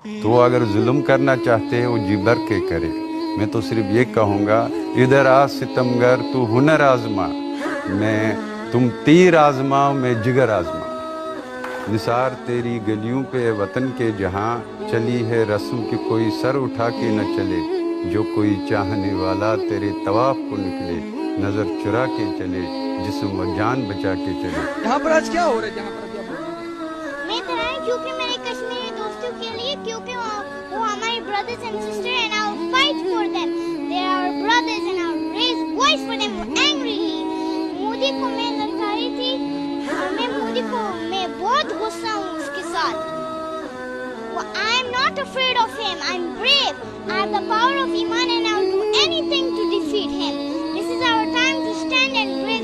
तो अगर जुल्म करना चाहते हैं वो जी भर के करे। मैं तो सिर्फ ये कहूँगा, इधर आ सितमगर तू हुनर आजमा, तुम तीर आजमाओ मैं जिगर आजमा। निसार तेरी गलियों पे वतन के जहाँ, चली है रस्म की कोई सर उठा के न चले। जो कोई चाहने वाला तेरे तवाफ को निकले, नजर चुरा के चले, जिस्म व जान बचा के चले। यहाँ पर आज क्या हो रहा है? यहाँ पर क्या मैं तो है क्योंकि मेरे कश्मीरी दोस्तों के लिए, क्योंकि वो हमारे brothers and sister and I will fight for them. They are our brothers and I will raise voice for them angrily. Modi को मैं ललकारी थी और मैं बहुत गुस्सा हूँ उसके साथ। I am not afraid of him. I am brave. I have the power of Iman and I will do anything to defeat him. This is our time to stand and brave.